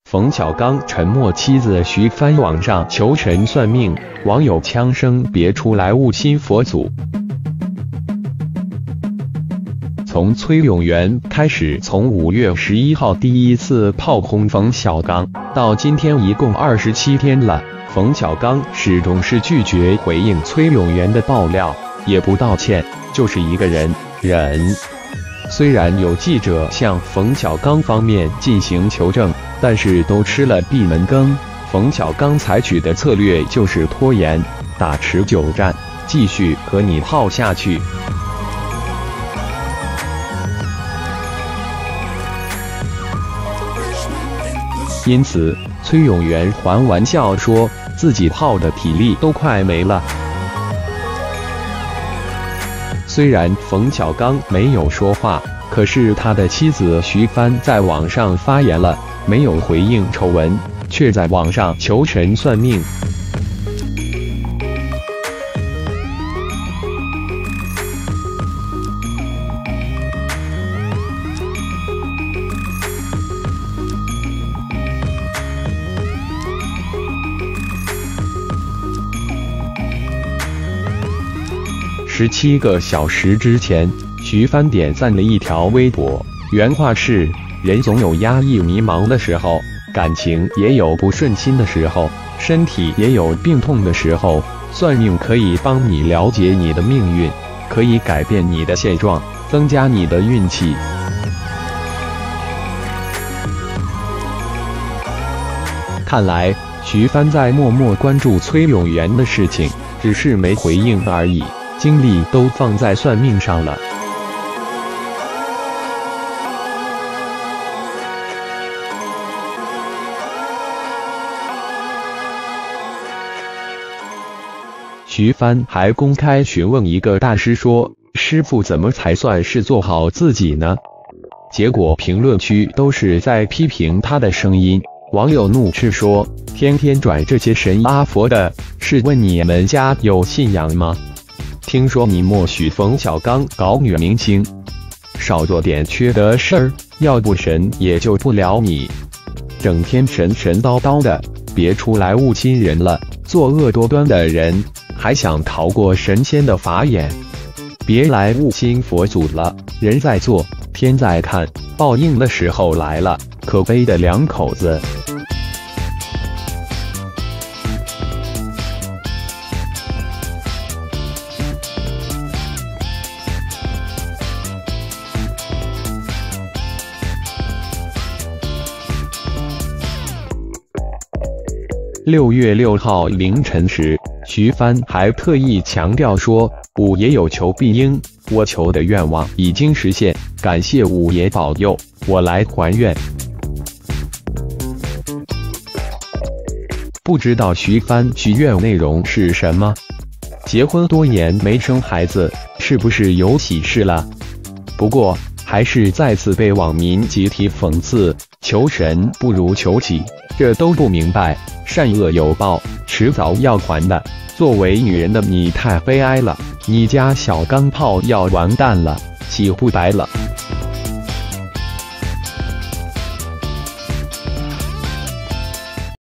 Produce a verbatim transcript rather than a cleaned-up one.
冯小刚沉默妻子徐帆网上求神算命，网友枪声别出来误信佛祖。从崔永元开始，从五月十一号第一次炮轰冯小刚，到今天一共二十七天了，冯小刚始终是拒绝回应崔永元的爆料，也不道歉，就是一个人忍。虽然有记者向冯小刚方面进行求证，但是都吃了闭门羹。冯小刚采取的策略就是拖延，打持久战，继续和你耗下去。因此，崔永元还玩笑说自己耗的体力都快没了。虽然冯小刚没有说话，可是他的妻子徐帆在网上发言了，没有回应丑闻，却在网上求神算命。十七个小时之前，徐帆点赞了一条微博，原话是：人总有压抑迷茫的时候，感情也有不顺心的时候，身体也有病痛的时候，算命可以帮你了解你的命运，可以改变你的现状，增加你的运气。看来徐帆在默默关注崔永元的事情，只是没回应而已，精力都放在算命上了。徐帆还公开询问一个大师说：“师傅怎么才算是做好自己呢？”结果评论区都是在批评他的声音，网友怒斥说：“天天转这些神阿佛的，是问你们家有信仰吗？听说你默许冯小刚搞女明星，少做点缺德事儿，要不神也救不了你。整天神神叨叨的，别出来误亲人了，作恶多端的人。还想逃过神仙的法眼，别来误信佛祖了。人在做，天在看，报应的时候来了，可悲的两口子。”六月六号凌晨时，徐帆还特意强调说：“五爷有求必应，我求的愿望已经实现，感谢五爷保佑，我来还愿。”不知道徐帆许愿内容是什么？结婚多年没生孩子，是不是有喜事了？不过还是再次被网民集体讽刺，求神不如求己，这都不明白，善恶有报，迟早要还的。作为女人的你太悲哀了，你家小钢炮要完蛋了，洗不白了。